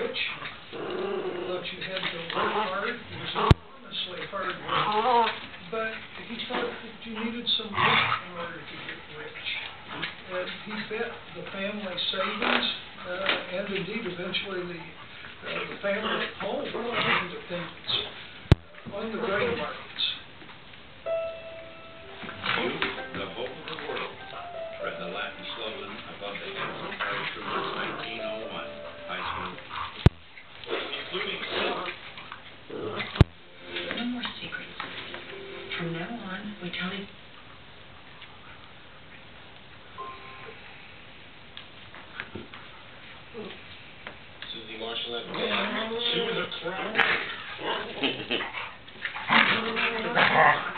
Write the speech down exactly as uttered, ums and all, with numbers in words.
rich. Thought you had to work hard. It was enormously hard work. But he thought that you needed some luck in order to get rich. And he bet the family savings, uh, and indeed eventually the, uh, the family home independence on the grain markets. You, the hope of the world, read the Latin slogan above the heads of paratroopers nineteen oh one, high school, including no more secrets. From now on, we tell you. Susie Marshall at band. She was a crowd.